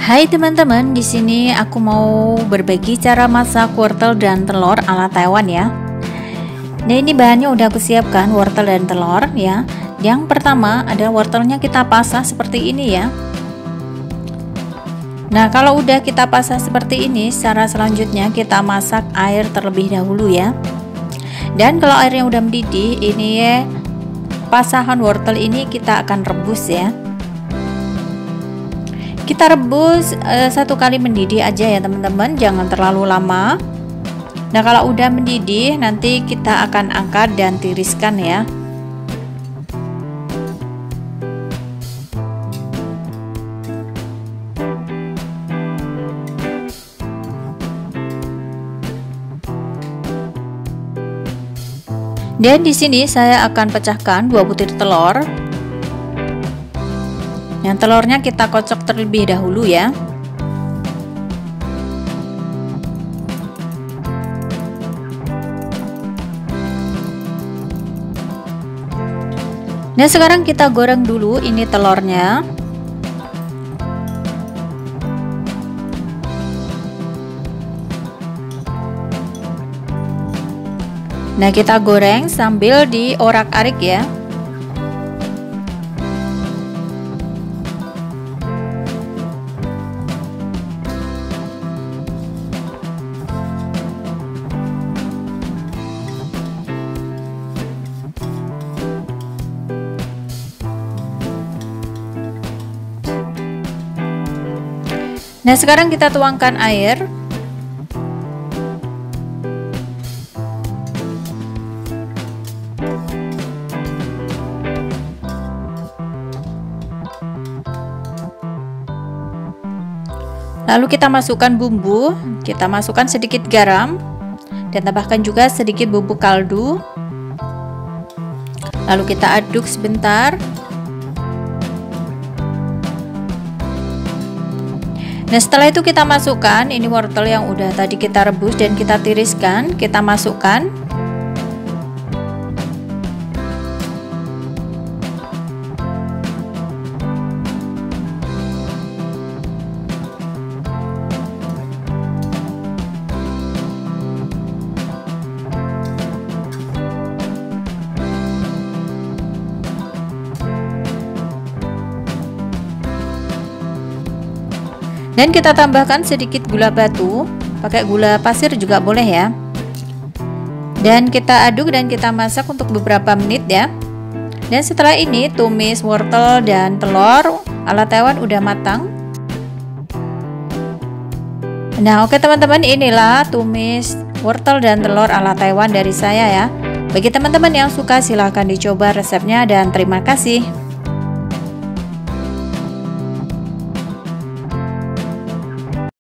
Hai teman-teman, di sini aku mau berbagi cara masak wortel dan telur ala Taiwan ya. Nah, ini bahannya udah aku siapkan, wortel dan telur ya. Yang pertama ada wortelnya kita pasah seperti ini ya. Nah, kalau udah kita pasah seperti ini, cara selanjutnya kita masak air terlebih dahulu ya. Dan kalau airnya udah mendidih, ini ya pasahan wortel ini kita akan rebus ya. Kita rebus 1 kali mendidih aja ya teman-teman, jangan terlalu lama. Nah, kalau udah mendidih nanti kita akan angkat dan tiriskan ya. Dan di sini saya akan pecahkan 2 butir telur. Yang telurnya kita kocok terlebih dahulu ya. Nah, sekarang kita goreng dulu ini telurnya. Nah, kita goreng sambil diorak-arik ya. Nah, sekarang kita tuangkan air. Lalu kita masukkan bumbu, kita masukkan sedikit garam dan tambahkan juga sedikit bubuk kaldu. Lalu kita aduk sebentar. Nah, setelah itu kita masukkan ini wortel yang udah tadi kita rebus dan kita tiriskan, kita masukkan. Dan kita tambahkan sedikit gula batu, pakai gula pasir juga boleh ya. Dan kita aduk dan kita masak untuk beberapa menit ya. Dan setelah ini tumis wortel dan telur ala Taiwan udah matang. Nah, oke teman-teman, inilah tumis wortel dan telur ala Taiwan dari saya ya. Bagi teman-teman yang suka silahkan dicoba resepnya dan terima kasih.